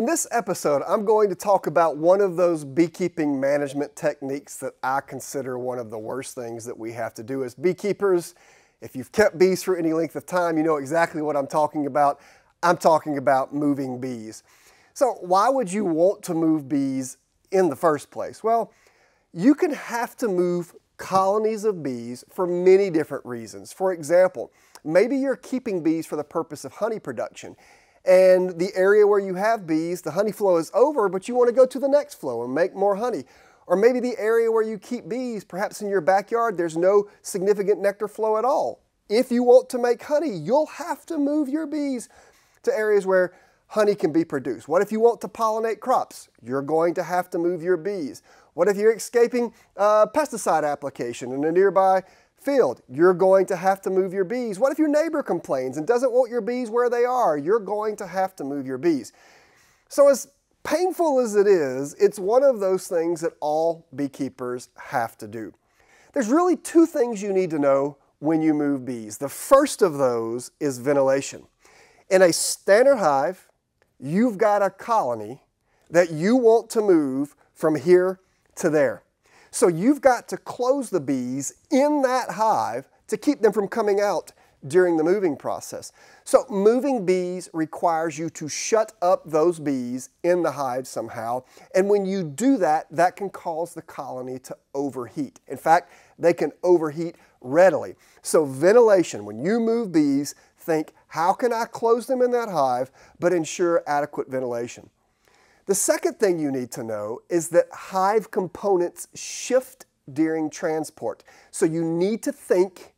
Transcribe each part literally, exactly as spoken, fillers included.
In this episode, I'm going to talk about one of those beekeeping management techniques that I consider one of the worst things that we have to do as beekeepers. If you've kept bees for any length of time, you know exactly what I'm talking about. I'm talking about moving bees. So why would you want to move bees in the first place? Well, you can have to move colonies of bees for many different reasons. For example, maybe you're keeping bees for the purpose of honey production. And the area where you have bees, the honey flow is over, but you want to go to the next flow and make more honey. Or maybe the area where you keep bees, perhaps in your backyard, there's no significant nectar flow at all. If you want to make honey, you'll have to move your bees to areas where honey can be produced. What if you want to pollinate crops? You're going to have to move your bees. What if you're escaping uh, pesticide application in a nearby field? You're going to have to move your bees. What if your neighbor complains and doesn't want your bees where they are? You're going to have to move your bees. So as painful as it is, it's one of those things that all beekeepers have to do. There's really two things you need to know when you move bees. The first of those is ventilation. In a standard hive, you've got a colony that you want to move from here to there. So you've got to close the bees in that hive to keep them from coming out during the moving process. So moving bees requires you to shut up those bees in the hive somehow. And when you do that, that can cause the colony to overheat. In fact, they can overheat readily. So ventilation, when you move bees, think, how can I close them in that hive but ensure adequate ventilation? The second thing you need to know is that hive components shift during transport. So you need to think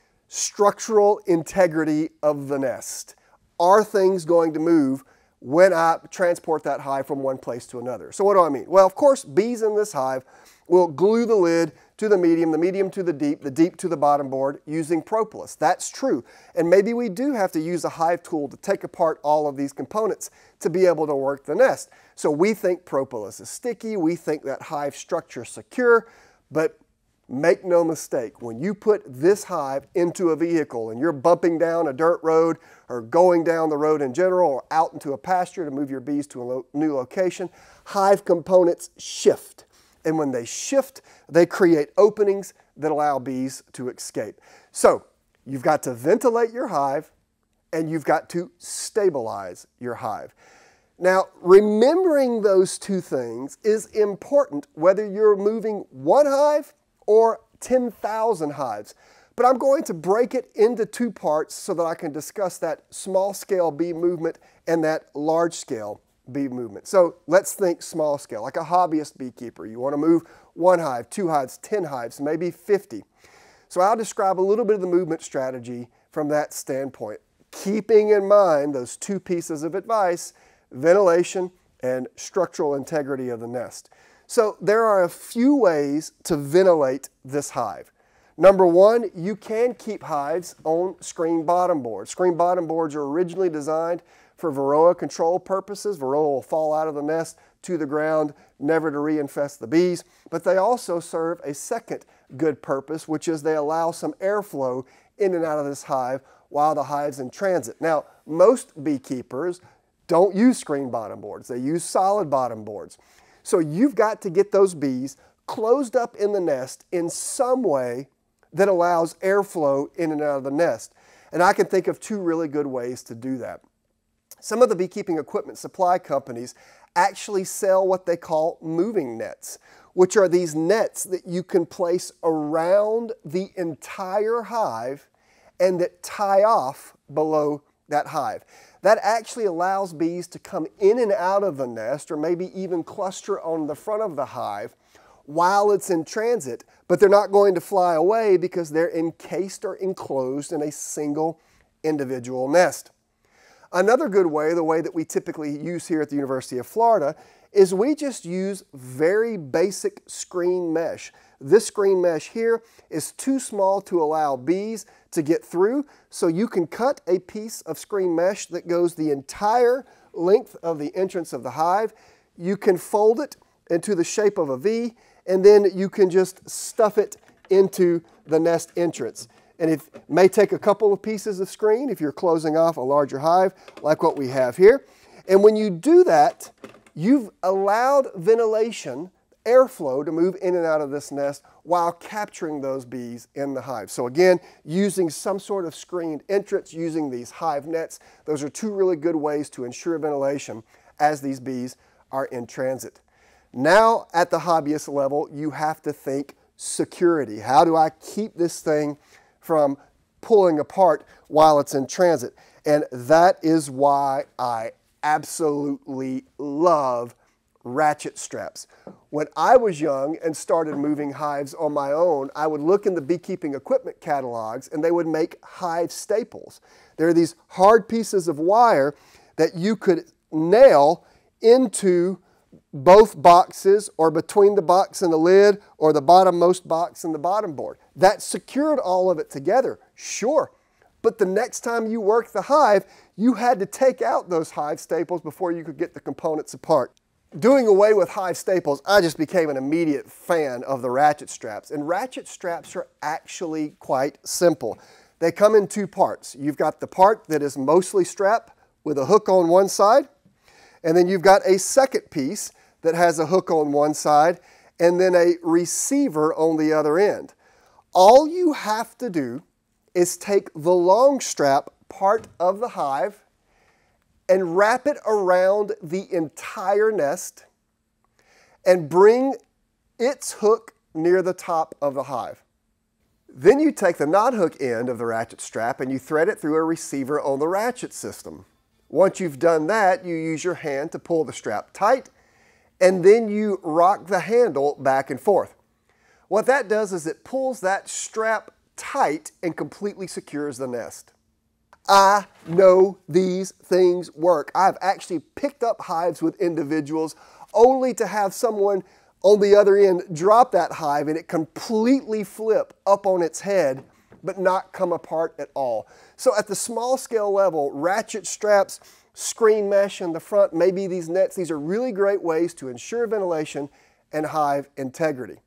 structural integrity of the nest. Are things going to move when I transport that hive from one place to another? So what do I mean? Well, of course, bees in this hive will glue the lid to the medium, the medium to the deep, the deep to the bottom board using propolis. That's true. And maybe we do have to use a hive tool to take apart all of these components to be able to work the nest. So we think propolis is sticky, we think that hive structure is secure, but make no mistake, when you put this hive into a vehicle and you're bumping down a dirt road or going down the road in general or out into a pasture to move your bees to a lo- new location, hive components shift. And when they shift, they create openings that allow bees to escape. So you've got to ventilate your hive and you've got to stabilize your hive. Now, remembering those two things is important whether you're moving one hive or ten thousand hives. But I'm going to break it into two parts so that I can discuss that small-scale bee movement and that large-scale bee movement. So let's think small scale, like a hobbyist beekeeper. You want to move one hive, two hives, ten hives, maybe fifty. So I'll describe a little bit of the movement strategy from that standpoint, keeping in mind those two pieces of advice, ventilation and structural integrity of the nest. So there are a few ways to ventilate this hive. Number one, you can keep hives on screen bottom boards. Screen bottom boards are originally designed for varroa control purposes. Varroa will fall out of the nest to the ground, never to reinfest the bees. But they also serve a second good purpose, which is they allow some airflow in and out of this hive while the hive's in transit. Now, most beekeepers don't use screen bottom boards. They use solid bottom boards. So you've got to get those bees closed up in the nest in some way that allows airflow in and out of the nest. And I can think of two really good ways to do that. Some of the beekeeping equipment supply companies actually sell what they call moving nets, which are these nets that you can place around the entire hive and that tie off below that hive. That actually allows bees to come in and out of the nest or maybe even cluster on the front of the hive while it's in transit, but they're not going to fly away because they're encased or enclosed in a single individual nest. Another good way, the way that we typically use here at the University of Florida, is we just use very basic screen mesh. This screen mesh here is too small to allow bees to get through, so you can cut a piece of screen mesh that goes the entire length of the entrance of the hive. You can fold it into the shape of a V, and then you can just stuff it into the nest entrance. And it may take a couple of pieces of screen if you're closing off a larger hive like what we have here. And when you do that, you've allowed ventilation, airflow to move in and out of this nest while capturing those bees in the hive. So again, using some sort of screened entrance, using these hive nets, those are two really good ways to ensure ventilation as these bees are in transit. Now at the hobbyist level, you have to think security. How do I keep this thing from pulling apart while it's in transit? And that is why I absolutely love ratchet straps. When I was young and started moving hives on my own, I would look in the beekeeping equipment catalogs and they would make hive staples. There are these hard pieces of wire that you could nail into both boxes or between the box and the lid or the bottommost box and the bottom board. That secured all of it together, sure. But the next time you worked the hive, you had to take out those hive staples before you could get the components apart. Doing away with hive staples, I just became an immediate fan of the ratchet straps. And ratchet straps are actually quite simple. They come in two parts. You've got the part that is mostly strap with a hook on one side, and then you've got a second piece that has a hook on one side and then a receiver on the other end. All you have to do is take the long strap part of the hive and wrap it around the entire nest and bring its hook near the top of the hive. Then you take the non-hook end of the ratchet strap and you thread it through a receiver on the ratchet system. Once you've done that, you use your hand to pull the strap tight, and then you rock the handle back and forth. What that does is it pulls that strap tight and completely secures the nest. I know these things work. I've actually picked up hives with individuals only to have someone on the other end drop that hive and it completely flip up on its head but not come apart at all. So at the small scale level, ratchet straps, screen mesh in the front, maybe these nets, these are really great ways to ensure ventilation and hive integrity.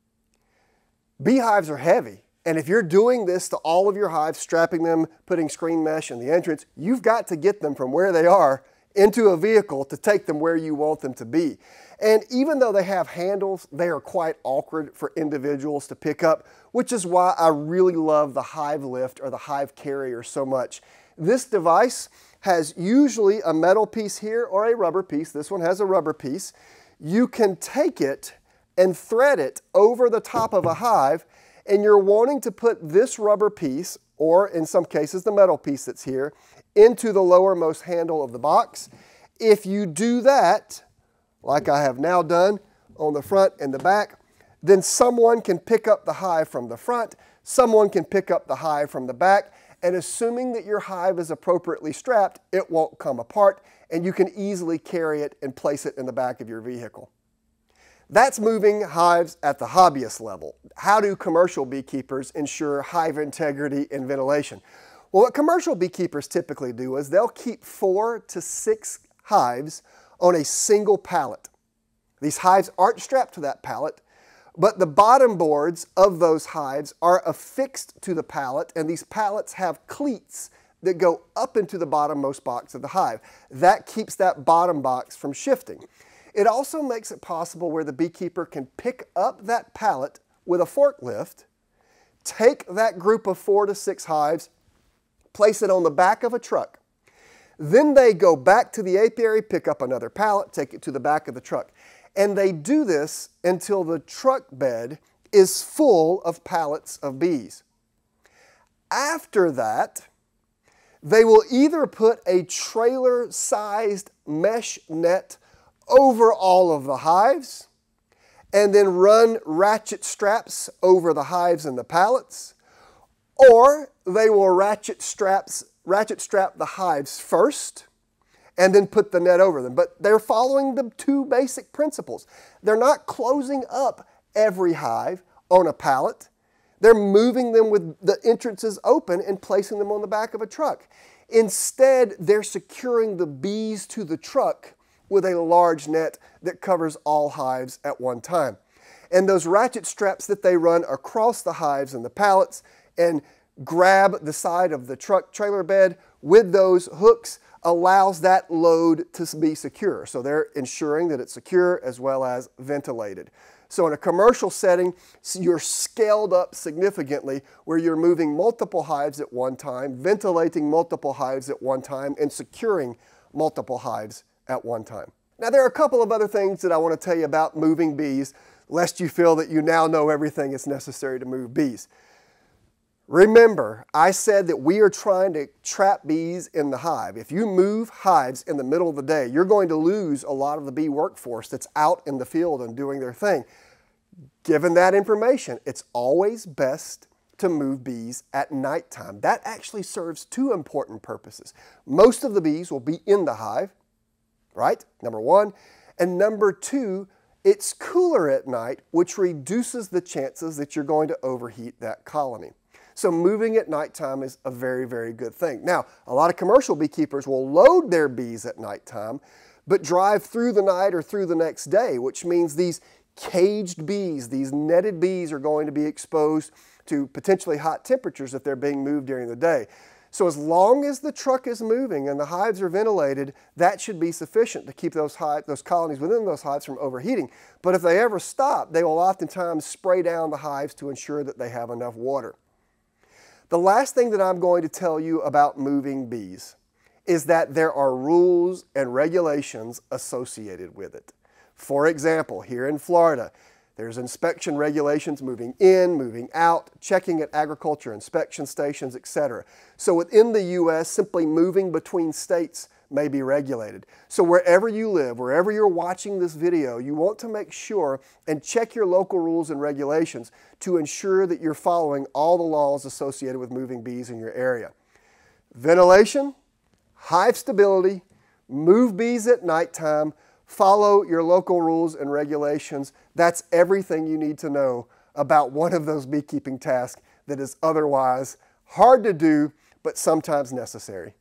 Beehives are heavy, and if you're doing this to all of your hives, strapping them, putting screen mesh in the entrance, you've got to get them from where they are into a vehicle to take them where you want them to be. And even though they have handles, they are quite awkward for individuals to pick up, which is why I really love the Hive Lift or the Hive Carrier so much. This device has usually a metal piece here or a rubber piece. This one has a rubber piece. You can take it and thread it over the top of a hive, and you're wanting to put this rubber piece, or in some cases the metal piece that's here, into the lowermost handle of the box. If you do that, like I have now done on the front and the back, then someone can pick up the hive from the front, someone can pick up the hive from the back, and assuming that your hive is appropriately strapped, it won't come apart, and you can easily carry it and place it in the back of your vehicle. That's moving hives at the hobbyist level. How do commercial beekeepers ensure hive integrity and ventilation? Well, what commercial beekeepers typically do is they'll keep four to six hives on a single pallet. These hives aren't strapped to that pallet, but the bottom boards of those hives are affixed to the pallet, and these pallets have cleats that go up into the bottommost box of the hive. That keeps that bottom box from shifting. It also makes it possible where the beekeeper can pick up that pallet with a forklift, take that group of four to six hives, place it on the back of a truck. Then they go back to the apiary, pick up another pallet, take it to the back of the truck. And they do this until the truck bed is full of pallets of bees. After that, they will either put a trailer-sized mesh net over all of the hives and then run ratchet straps over the hives and the pallets, or they will ratchet straps, ratchet strap the hives first and then put the net over them. But they're following the two basic principles. They're not closing up every hive on a pallet. They're moving them with the entrances open and placing them on the back of a truck. Instead, they're securing the bees to the truck with a large net that covers all hives at one time. And those ratchet straps that they run across the hives and the pallets and grab the side of the truck trailer bed with those hooks allows that load to be secure. So they're ensuring that it's secure as well as ventilated. So in a commercial setting, you're scaled up significantly where you're moving multiple hives at one time, ventilating multiple hives at one time, and securing multiple hives at one time. Now there are a couple of other things that I want to tell you about moving bees, lest you feel that you now know everything that's necessary to move bees. Remember, I said that we are trying to trap bees in the hive. If you move hives in the middle of the day, you're going to lose a lot of the bee workforce that's out in the field and doing their thing. Given that information, it's always best to move bees at nighttime. That actually serves two important purposes. Most of the bees will be in the hive, right? Number one. And number two, it's cooler at night, which reduces the chances that you're going to overheat that colony. So moving at nighttime is a very, very good thing. Now, a lot of commercial beekeepers will load their bees at nighttime, but drive through the night or through the next day, which means these caged bees, these netted bees are going to be exposed to potentially hot temperatures if they're being moved during the day. So as long as the truck is moving and the hives are ventilated, that should be sufficient to keep those, hive, those colonies within those hives from overheating. But if they ever stop, they will oftentimes spray down the hives to ensure that they have enough water. The last thing that I'm going to tell you about moving bees is that there are rules and regulations associated with it. For example, here in Florida, there's inspection regulations moving in, moving out, checking at agriculture inspection stations, et cetera. So within the U S, simply moving between states may be regulated. So wherever you live, wherever you're watching this video, you want to make sure and check your local rules and regulations to ensure that you're following all the laws associated with moving bees in your area. Ventilation, hive stability, move bees at nighttime, follow your local rules and regulations. That's everything you need to know about one of those beekeeping tasks that is otherwise hard to do, but sometimes necessary.